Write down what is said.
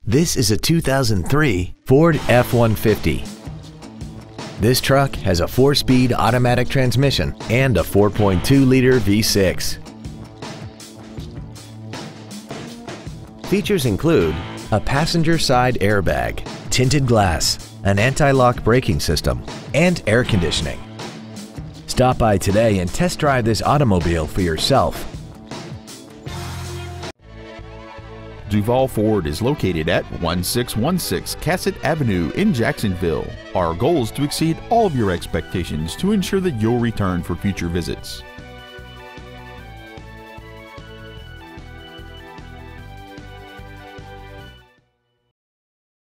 This is a 2003 Ford F-150. This truck has a 4-speed automatic transmission and a 4.2-liter V6. Features include a passenger side airbag, tinted glass, an anti-lock braking system, and air conditioning. Stop by today and test drive this automobile for yourself. Duval Ford is located at 1616 Cassett Avenue in Jacksonville. Our goal is to exceed all of your expectations to ensure that you'll return for future visits.